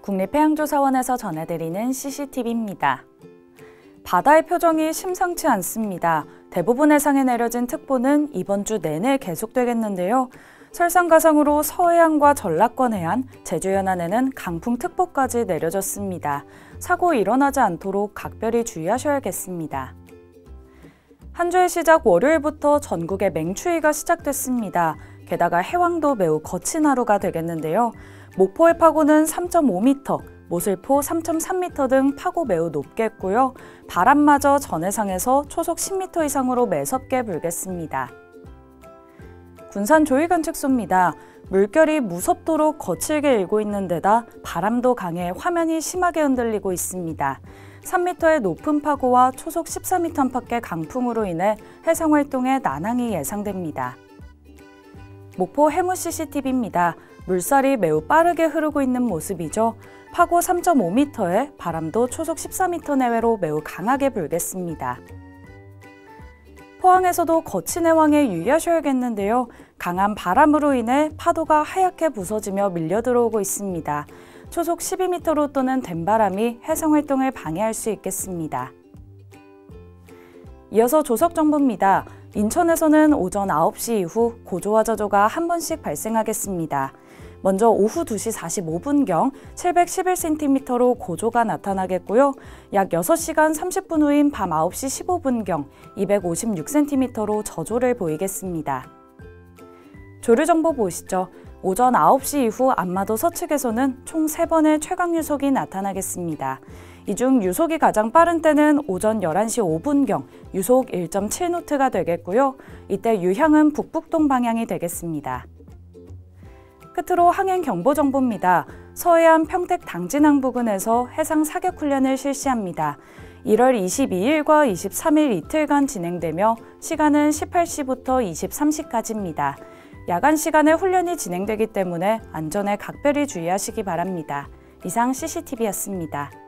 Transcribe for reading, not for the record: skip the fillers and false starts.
국립해양조사원에서 전해드리는 CCTV입니다. 바다의 표정이 심상치 않습니다. 대부분 해상에 내려진 특보는 이번 주 내내 계속되겠는데요. 설상가상으로 서해안과 전라권 해안, 제주 연안에는 강풍특보까지 내려졌습니다. 사고 일어나지 않도록 각별히 주의하셔야겠습니다. 한 주의 시작 월요일부터 전국에 맹추위가 시작됐습니다. 게다가 해왕도 매우 거친 하루가 되겠는데요. 목포의 파고는 3.5m, 모슬포 3.3m 등 파고 매우 높겠고요. 바람마저 전해상에서 초속 10m 이상으로 매섭게 불겠습니다. 군산 조이관측소입니다. 물결이 무섭도록 거칠게 일고 있는 데다 바람도 강해 화면이 심하게 흔들리고 있습니다. 3m의 높은 파고와 초속 14m 안팎의 강풍으로 인해 해상활동에 난항이 예상됩니다. 목포 해무 CCTV입니다. 물살이 매우 빠르게 흐르고 있는 모습이죠. 파고 3.5m에 바람도 초속 14m 내외로 매우 강하게 불겠습니다. 포항에서도 거친 해왕에 유의하셔야겠는데요. 강한 바람으로 인해 파도가 하얗게 부서지며 밀려 들어오고 있습니다. 초속 12m로 또는 댐바람이 해상활동을 방해할 수 있겠습니다. 이어서 조석정보입니다. 인천에서는 오전 9시 이후 고조와저조가 한 번씩 발생하겠습니다. 먼저 오후 2시 45분경 711cm로 고조가 나타나겠고요. 약 6시간 30분 후인 밤 9시 15분경 256cm로 저조를 보이겠습니다. 조류정보 보시죠. 오전 9시 이후 안마도 서측에서는 총 3번의 최강유속이 나타나겠습니다. 이 중 유속이 가장 빠른 때는 오전 11시 5분경 유속 1.7노트가 되겠고요. 이때 유향은 북북동 방향이 되겠습니다. 끝으로 항행경보정보입니다. 서해안 평택 당진항 부근에서 해상 사격훈련을 실시합니다. 1월 22일과 23일 이틀간 진행되며 시간은 18시부터 23시까지입니다. 야간 시간에 훈련이 진행되기 때문에 안전에 각별히 주의하시기 바랍니다. 이상 CCTV였습니다.